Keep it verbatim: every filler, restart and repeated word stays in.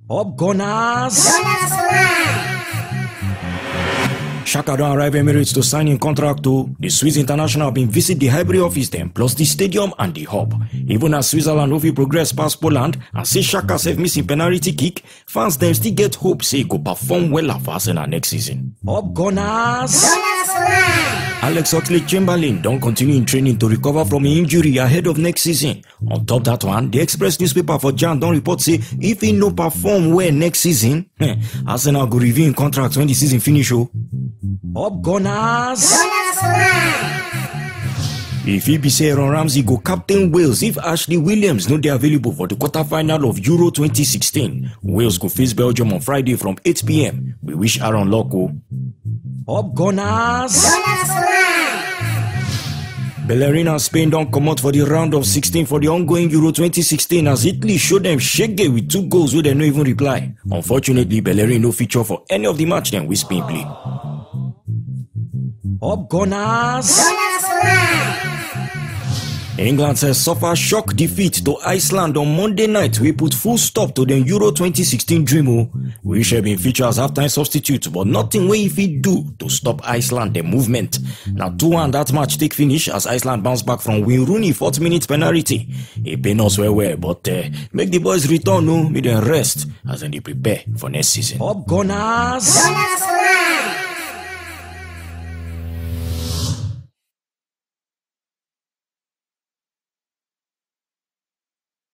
Up Gunners! Xhaka don arrive Emirates to sign in contract to. The Swiss international been visit the Highbury office then, plus the stadium and the hub. Even as Switzerland no fit progress past Poland and say Xhaka sef missing penalty kick, fans dem still get hope say he go perform well for Arsenal next season. Up Gunners! Alex Oxlade-Chamberlain don't continue in training to recover from an injury ahead of next season. On top that one, the Express newspaper for Jan don't report say if he no perform well next season, Arsenal go review in contract when the season finish. Oh. Up Gunners! If he be say Aaron Ramsey go captain Wales if Ashley Williams no dey available for the quarter-final of Euro twenty sixteen. Wales go face Belgium on Friday from eight p m We wish Aaron luck. Oh. Up Gunners! Bellerin and Spain don't come out for the round of sixteen for the ongoing Euro twenty sixteen as Italy showed them shege with two goals where they no even reply. Unfortunately, Bellerin no feature for any of the match then with Spain play. Up Gunners! England says suffer shock defeat to Iceland on Monday night. We put full stop to the Euro twenty sixteen dream. We shall be featured as half-time substitute, but nothing way if he do to stop Iceland the movement. Now two one that match take finish as Iceland bounce back from Wayne Rooney fourth minute penalty. It pain us well well, but uh, make the boys return no, make them rest as they prepare for next season. Up Gunners!